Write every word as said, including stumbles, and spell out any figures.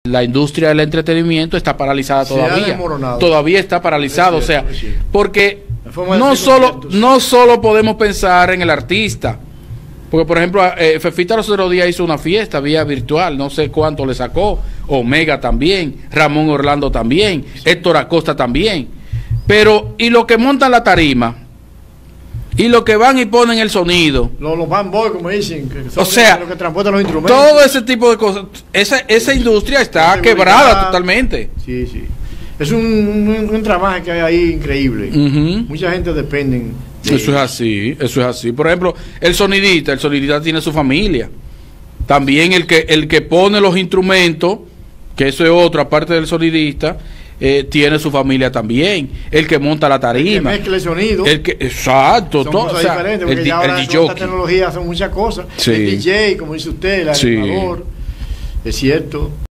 La industria del entretenimiento está paralizada todavía. Todavía está paralizada, o sea, porque no solo, no solo podemos pensar en el artista. Porque, por ejemplo, eh, Fefita los otros días hizo una fiesta vía virtual, no sé cuánto le sacó. Omega también, Ramón Orlando también, sí. Héctor Acosta también. Pero, y lo que montan la tarima, y lo que van y ponen el sonido. Los, los fanboys, como dicen, que son o sea, los que transportan los instrumentos. Todo ese tipo de cosas. Esa, esa industria está quebrada totalmente. Sí, sí. Es un, un, un trabajo que hay ahí increíble. Uh-huh. Mucha gente depende. De eso es así, eso es así. Por ejemplo, el sonidista, el sonidista tiene su familia. También el que el que pone los instrumentos, que eso es otro, aparte del sonidista, eh, tiene su familia también. El que monta la tarima. El que mezcla el sonido. El que, exacto. Son todo, cosas o sea, diferentes, porque el, ya ahora el con esta tecnología son muchas cosas. Sí. El D J, como dice usted, el animador. Sí. Es cierto.